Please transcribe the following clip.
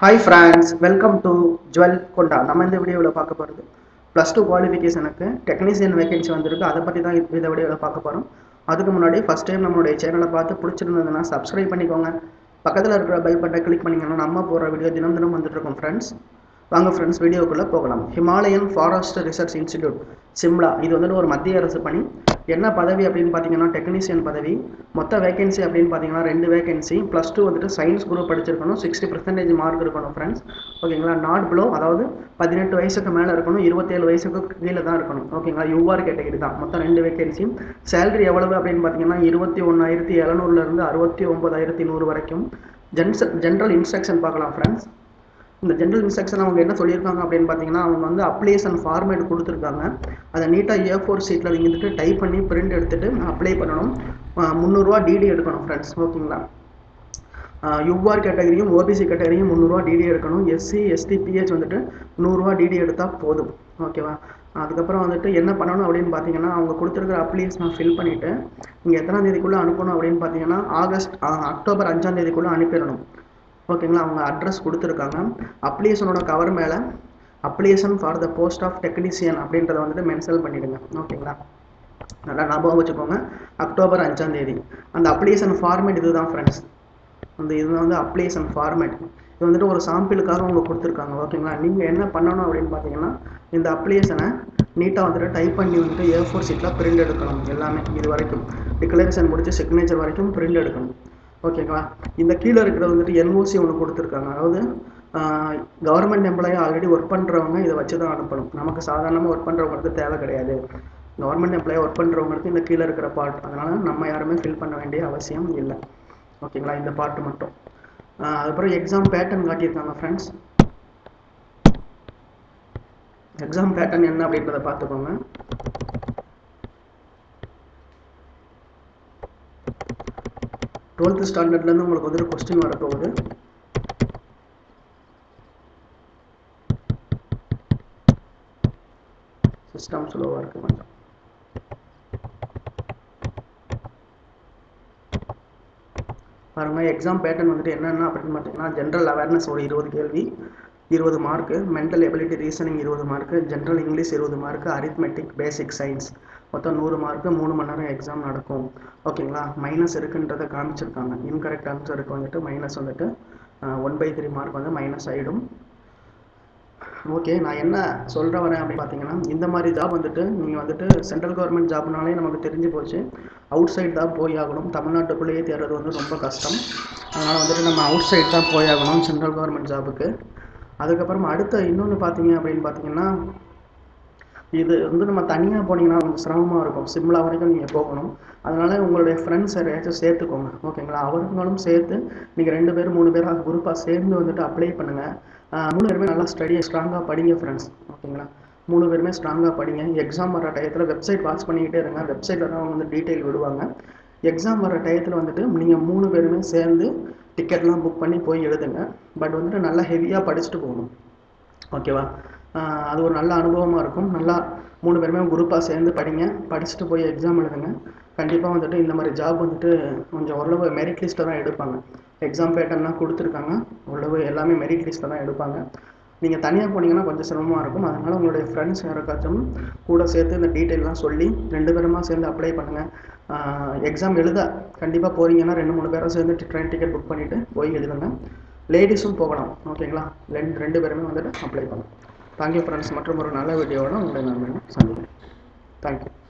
Hi friends, welcome to Jewel Konda. நம்ம இந்த வீடியோவில் பார்க்க போகிறது +2 குவாலிஃபிகேஷனுக்கு டெக்னீஷியன் வேகன்சி வந்திருக்கு. அதை பற்றி தான் இந்த வீடியோவில் பார்க்க போகிறோம். அதுக்கு முன்னாடி ஃபஸ்ட் டைம் நம்மளுடைய சேனலை பார்த்து பிடிச்சிருந்ததுன்னா சப்ஸ்கிரைப் பண்ணிக்கோங்க. பக்கத்தில் இருக்கிற பெல் பட்டனை கிளிக் பண்ணிங்கன்னா நம்ம போகிற வீடியோ தினம் தினம் வந்துட்டு இருக்கோம் ஃப்ரெண்ட்ஸ். வாங்க ஃப்ரெண்ட்ஸ் வீடியோக்குள்ளே போகலாம். Himalayan Forest Research Institute Shimla, இது வந்துட்டு ஒரு மத்திய அரசு பணி. என்ன பதவி அப்படின்னு பார்த்தீங்கன்னா டெக்னீஷியன் பதவி. மொத்த வேகன்சி அப்படின்னு பார்த்தீங்கன்னா 2 வேகன்சி. +2 வந்துட்டு சயின்ஸ் குரூப் படிச்சிருக்கணும், 60% மார்க் இருக்கணும் ஃப்ரெண்ட்ஸ். ஓகேங்களா. நாட் பிலோ, அதாவது 18 வயசுக்கு மேலே இருக்கணும், 27 வயசுக்கு கீழே தான் இருக்கணும். ஓகேங்களா. யூஆர் கேட்டகரி தான். மொத்தம் 2 வேகன்சி. சேலரி எவ்வளவு அப்படின்னு பார்த்தீங்கன்னா 21,700 69,100 வரைக்கும். ஜென்ரல் இன்ஸ்ட்ரக்ஷன் பார்க்கலாம் ஃப்ரெண்ட்ஸ். இந்த ஜென்ரல் இன்ஸ்ட்ரக்ஷன் அவங்க என்ன சொல்லியிருக்காங்க அப்படின்னு பார்த்தீங்கன்னா, அவங்க வந்து அப்ளிகேஷன் ஃபார்மேட் கொடுத்துருக்காங்க. அதை நீட்டாக A4 ஷீட்டில் நீங்கள் வந்துட்டு டைப் பண்ணி பிரிண்ட் எடுத்துகிட்டு அப்ளை பண்ணணும். 300 ரூபா டிடி எடுக்கணும் ஃப்ரெண்ட்ஸ். ஓகேங்களா. யூஆர் கேட்டகரியும் ஓபிசி கேட்டகரியும் 300 ரூபா டிடி எடுக்கணும். எஸ்சி எஸ்டி பிஹெச் வந்துட்டு 100 ரூபா டிடி எடுத்தால் போதும். ஓகேவா. அதுக்கப்புறம் வந்துட்டு என்ன பண்ணணும் அப்படின்னு பார்த்தீங்கன்னா, அவங்க கொடுத்துருக்கிற அப்ளிகேஷனை ஃபில் பண்ணிவிட்டு நீங்கள் எத்தனாம் தேதிக்குள்ளே அனுப்பணும் அப்படின்னு பார்த்தீங்கன்னா அக்டோபர் 5ஆம் தேதிக்குள்ளே அனுப்பிடணும். ஓகேங்களா. அவங்க அட்ரஸ் கொடுத்துருக்காங்க. அப்ளிகேஷனோட கவர் மேலே application for the post of technician அப்படின்றத வந்துட்டு மென்ஷன் பண்ணிவிடுங்க. ஓகேங்களா. நல்லா ஞாபகம் வச்சுக்கோங்க. அக்டோபர் 5ஆம் தேதி. அந்த அப்ளிகேஷன் ஃபார்மேட் இது தான் ஃப்ரெண்ட்ஸ். இது வந்து அப்ளிகேஷன் ஃபார்மேட். இது வந்துட்டு ஒரு சாம்பிளுக்காக அவங்க கொடுத்துருக்காங்க. ஓகேங்களா. நீங்கள் என்ன பண்ணணும் அப்படின்னு பார்த்தீங்கன்னா, இந்த அப்ளிகேஷனை நீட்டாக வந்துட்டு டைப் பண்ணி வந்துட்டு A4 ஷீட்டில் பிரிண்ட் எடுக்கணும். எல்லாமே இது வரைக்கும் டிக்ளரேஷன் முடிச்சு சிக்னேச்சர் வரைக்கும் பிரிண்ட் எடுக்கணும். ஓகேங்களா. இந்த கீழே இருக்கிறது வந்துட்டு என்ஓசி ஒன்று கொடுத்துருக்காங்க. அதாவது கவர்மெண்ட் எம்ப்ளாயி ஆல்ரெடி ஒர்க் பண்ணுறவங்க இதை வச்சு தான் அனுப்பணும். நமக்கு சாதாரணமாக ஒர்க் பண்ணுறவங்களுக்கு தேவை கிடையாது. கவர்மெண்ட் எம்ப்ளாயி ஒர்க் பண்ணுறவங்களுக்கு இந்த கீழே இருக்கிற பார்ட், அதனால் நம்ம யாருமே ஃபில் பண்ண வேண்டிய அவசியம் இல்லை. ஓகேங்களா. இந்த பார்ட் மட்டும். அதுக்கப்புறம் எக்ஸாம் பேட்டர்ன் காட்டியிருக்காங்க ஃப்ரெண்ட்ஸ். எக்ஸாம் பேட்டர்ன் என்ன அப்படின்றத பார்த்துக்கோங்க. டுவெல்த் ஸ்டாண்டர்ட்லேருந்து உங்களுக்கு வந்துட்டு கொஸ்டின் வரப்போகுது. சிஸ்டம் ஸ்லோவாக இருக்குது கொஞ்சம். பாருங்கள், எக்ஸாம் பேட்டர்ன் வந்துட்டு என்னென்ன அப்படின்னு பார்த்தீங்கன்னா, ஜென்ரல் அவேர்னஸ் ஒரு 20 கேள்வி 20 mark, mental ability reasoning 20 mark, general English 20 mark, arithmetic basic science மொத்தம் 100 மார்க்கு. 3 மணி நேரம் எக்ஸாம் நடக்கும். ஓகேங்களா. மைனஸ் இருக்குன்றதை காமிச்சிருக்காங்க. இன்கரெக்ட் ஆன்சருக்கு வந்துட்டு மைனஸ் வந்துட்டு 1/3 மார்க் வந்து மைனஸ் ஆகிடும். ஓகே, நான் என்ன சொல்கிற வரேன் அப்படின்னு பார்த்தீங்கன்னா, இந்த மாதிரி ஜாப் வந்துட்டு நீங்கள் வந்துட்டு சென்ட்ரல் கவர்மெண்ட் ஜாப்னாலே நமக்கு தெரிஞ்சு போச்சு, அவுட் சைட் தான் போய் ஆகணும். தமிழ்நாட்டுக்குள்ளேயே தேடுறது வந்து ரொம்ப கஷ்டம். அதனால் வந்துட்டு நம்ம அவுட் சைட் தான் போய் ஆகணும் சென்ட்ரல் கவர்மெண்ட் ஜாபுக்கு. அதுக்கப்புறம் அடுத்த இன்னொன்று பார்த்தீங்க அப்படின்னு பார்த்தீங்கன்னா, இது வந்து நம்ம தனியாக போனீங்கன்னா கொஞ்சம் சிரமமாக இருக்கும். சிம்லா வரைக்கும் நீங்கள் போகணும். அதனால் உங்களுடைய ஃப்ரெண்ட்ஸ் யாரையாச்சும் சேர்த்துக்கோங்க. ஓகேங்களா. அவர்களும் சேர்த்து நீங்கள் 2 பேர் 3 பேராக குரூப்பாக சேர்ந்து வந்துட்டு அப்ளை பண்ணுங்கள். 3 பேருமே நல்லா ஸ்ட்ராங்காக படிங்க ஃப்ரெண்ட்ஸ். ஓகேங்களா. 3 பேருமே ஸ்ட்ராங்காக படிங்க. எக்ஸாம் வர டயத்தில் வெப்சைட் வாட்ச் பண்ணிக்கிட்டே இருங்க. வெப்சைட்டில் தான் அவங்க வந்து டீட்டெயில் விடுவாங்க. எக்ஸாம் வர டயத்தில் வந்துட்டு நீங்கள் 3 பேருமே சேர்ந்து டிக்கெட்லாம் புக் பண்ணி போய் எழுதுங்க. பட் வந்துட்டு நல்லா ஹெவியாக படிச்சுட்டு போகணும். ஓகேவா. அது ஒரு நல்ல அனுபவமாக இருக்கும். நல்லா 3 பேருமே குரூப்பாக சேர்ந்து படிங்க. படிச்சுட்டு போய் எக்ஸாம் எழுதுங்க. கண்டிப்பாக வந்துட்டு இந்த மாதிரி ஜாப் வந்துட்டு கொஞ்சம் ஓரளவு மெரிட் லிஸ்ட்டில் தான் எடுப்பாங்க. எக்ஸாம் பேட்டர்ன்லாம் கொடுத்துருக்காங்க. ஓரளவு எல்லாமே மெரிட் லிஸ்ட்டில் தான் எடுப்பாங்க. நீங்கள் தனியாக போனீங்கன்னா கொஞ்சம் சிரமமாக இருக்கும். அதனால் உங்களுடைய ஃப்ரெண்ட்ஸ் யாருக்காச்சும் கூட சேர்த்து இந்த டீட்டெயிலாம் சொல்லி 2 பேருமா சேர்ந்து அப்ளை பண்ணுங்கள். எக்ஸாம் எழுத கண்டிப்பாக போகிறீங்கன்னா 2-3 பேரை சேர்ந்து ட்ரெயின் டிக்கெட் புக் பண்ணிவிட்டு போய் எழுதுங்க. லேடிஸும் போகலாம். ஓகேங்களா. 2 பேருமே வந்துட்டு அப்ளை பண்ணுங்கள். Thank you friends. மற்றும் ஒரு நல்ல வீடியோவோட உங்களை நான் சந்திக்கிறேன். தேங்க்யூ.